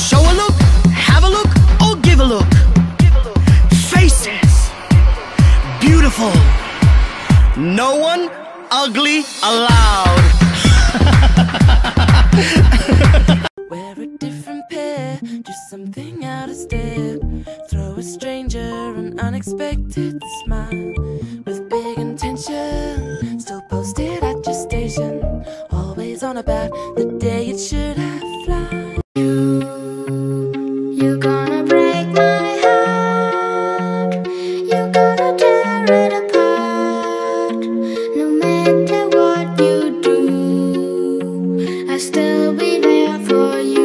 Show a look, have a look, or give a look. Faces, beautiful. No one ugly allowed. We're a different pair, just something out of step. Throw a stranger an unexpected smile with big intention. Still posted at your station, always on about the day it should have fly. You're gonna break my heart. You're gonna tear it apart. No matter what you do, I'll still be there for you.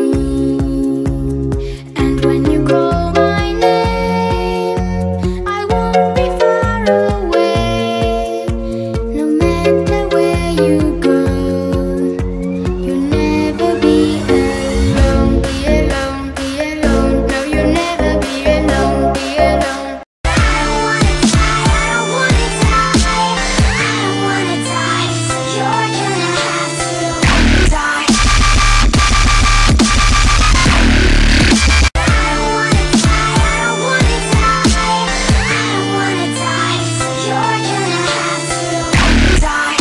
And when you call my name, I won't be far away. No matter where you go, you'll never be alone. Be alone, be alone. No, you'll never be alone. Be alone. I don't wanna die. I don't wanna die. So you're gonna have to die. I don't wanna die. I don't wanna die. I don't wanna die. So you're gonna have to die.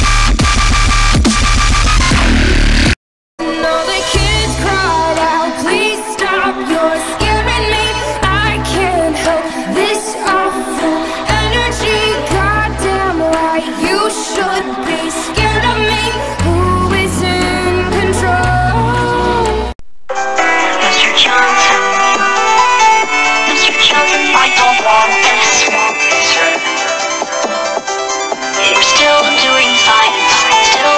All the kids cried out, please stop, you're scaring me. I can't help this awful energy. Goddamn right, you should be scared of me. Who is in control? Mr. Johnson, Mr. Johnson, I don't want this one, sir. We're still doing fine, sir.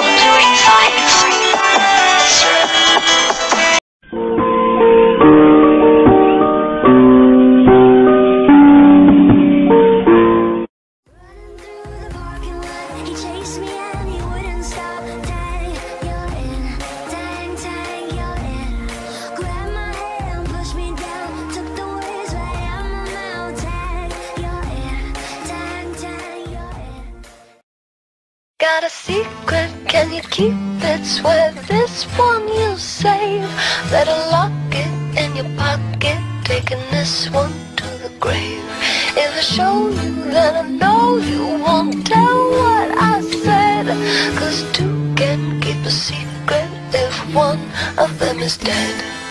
He chased me and he wouldn't stop. Dang, you're in. Dang, dang, you're in. Grabbed my hand, pushed me down. Took the words right out my mouth. Dang, you're in. Dang, dang, you're in. Got a secret, can you keep it? Swear this one you'll save. Better lock it in your pocket, taking this one to the grave. If I show you, then I know you won't tell what I said. 'Cause two can keep a secret if one of them is dead.